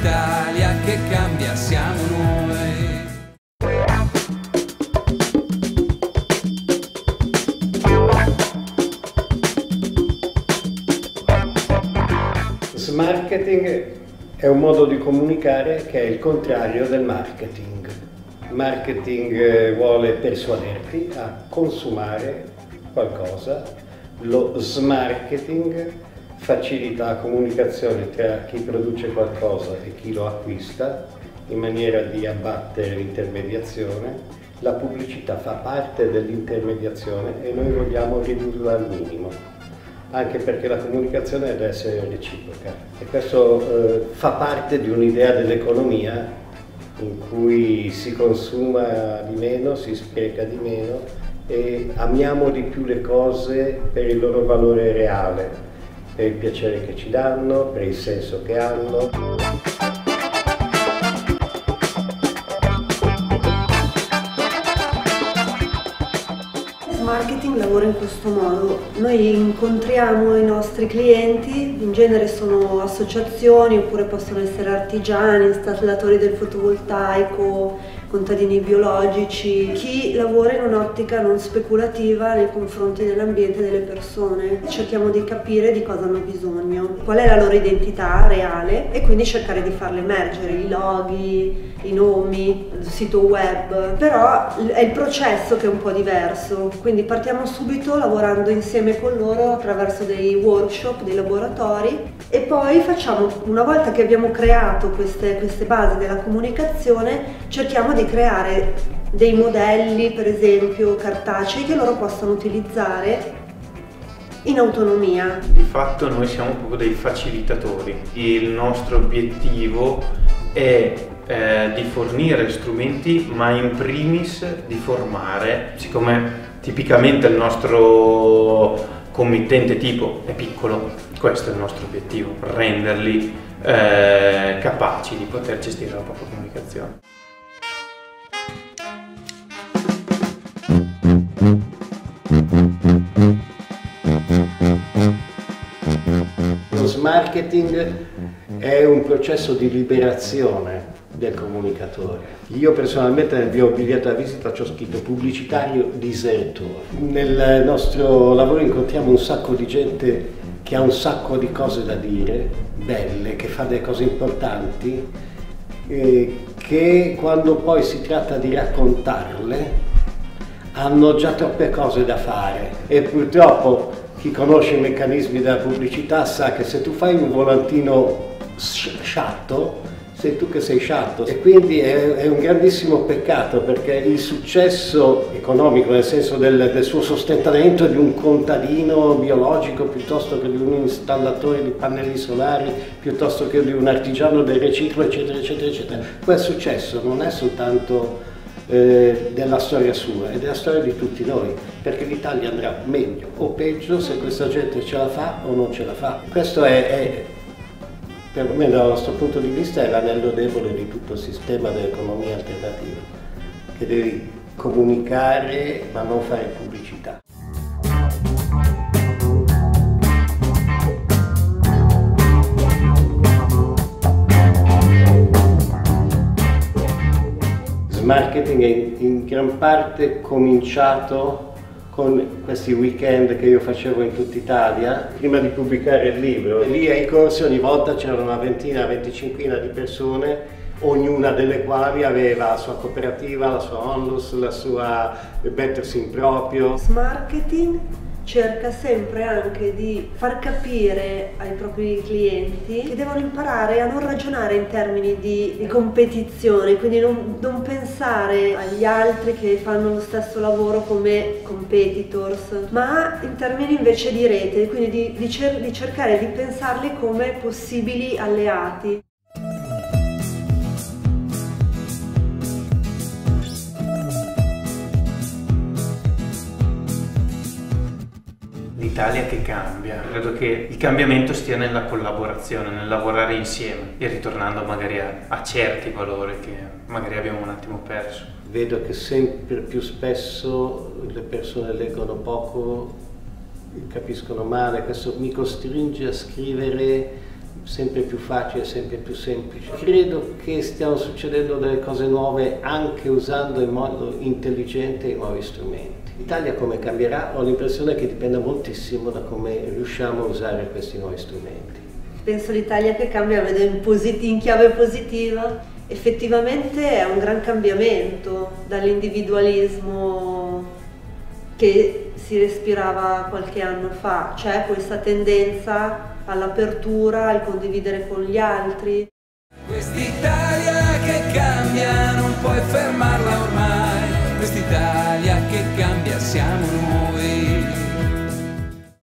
l'Italia che cambia siamo noi. Marketing è un modo di comunicare che è il contrario del marketing. Il marketing vuole persuaderti a consumare qualcosa, lo smarketing facilita la comunicazione tra chi produce qualcosa e chi lo acquista in maniera di abbattere l'intermediazione. La pubblicità fa parte dell'intermediazione e noi vogliamo ridurla al minimo, anche perché la comunicazione deve essere reciproca e questo fa parte di un'idea dell'economia in cui si consuma di meno, si spreca di meno e amiamo di più le cose per il loro valore reale, per il piacere che ci danno, per il senso che hanno. Il marketing lavora in questo modo: noi incontriamo i nostri clienti, in genere sono associazioni oppure possono essere artigiani, installatori del fotovoltaico, contadini biologici, chi lavora in un'ottica non speculativa nei confronti dell'ambiente e delle persone. Cerchiamo di capire di cosa hanno bisogno, qual è la loro identità reale e quindi cercare di farle emergere, i loghi, i nomi, il sito web, però è il processo che è un po' diverso, quindi partiamo subito lavorando insieme con loro attraverso dei workshop, dei laboratori e poi facciamo, una volta che abbiamo creato queste basi della comunicazione, cerchiamo di creare dei modelli, per esempio cartacei, che loro possono utilizzare in autonomia. Di fatto noi siamo proprio dei facilitatori. Il nostro obiettivo è di fornire strumenti, ma in primis di formare. Siccome tipicamente il nostro committente tipo è piccolo, questo è il nostro obiettivo, renderli capaci di poter gestire la propria comunicazione. Lo smarketing è un processo di liberazione del comunicatore. Io personalmente nel mio biglietto da visita ci ho scritto pubblicitario disertore. Nel nostro lavoro incontriamo un sacco di gente che ha un sacco di cose da dire, belle, che fa delle cose importanti, che quando poi si tratta di raccontarle hanno già troppe cose da fare e purtroppo chi conosce i meccanismi della pubblicità sa che se tu fai un volantino sciatto, sei tu che sei sciatto e quindi è un grandissimo peccato, perché il successo economico, nel senso del suo sostentamento di un contadino biologico piuttosto che di un installatore di pannelli solari, piuttosto che di un artigiano del riciclo, eccetera, eccetera, eccetera, quel successo non è soltanto della storia sua, è della storia di tutti noi, perché l'Italia andrà meglio o peggio se questa gente ce la fa o non ce la fa. Questo è perlomeno dal nostro punto di vista, è l'anello debole di tutto il sistema dell'economia alternativa, che devi comunicare ma non fare pubblicità. Il marketing è in gran parte cominciato con questi weekend che io facevo in tutta Italia prima di pubblicare il libro. Lì ai corsi ogni volta c'erano una ventina, venticinquina di persone, ognuna delle quali aveva la sua cooperativa, la sua onlus, la sua mettersi in proprio. Marketing cerca sempre anche di far capire ai propri clienti che devono imparare a non ragionare in termini di competizione, quindi non pensare agli altri che fanno lo stesso lavoro come competitors, ma in termini invece di rete, quindi di cercare di pensarli come possibili alleati. L'Italia che cambia, credo che il cambiamento stia nella collaborazione, nel lavorare insieme e ritornando magari a certi valori che magari abbiamo un attimo perso. Vedo che sempre più spesso le persone leggono poco, capiscono male, questo mi costringe a scrivere sempre più facile, sempre più semplice. Credo che stiano succedendo delle cose nuove anche usando in modo intelligente i nuovi strumenti. L'Italia come cambierà? Ho l'impressione che dipenda moltissimo da come riusciamo a usare questi nuovi strumenti. Penso l'Italia che cambia, vedo in chiave positiva. Effettivamente è un gran cambiamento dall'individualismo che si respirava qualche anno fa. C'è questa tendenza all'apertura, al condividere con gli altri. Quest'Italia che cambia non puoi fermarla ormai, quest'Italia che cambia siamo noi.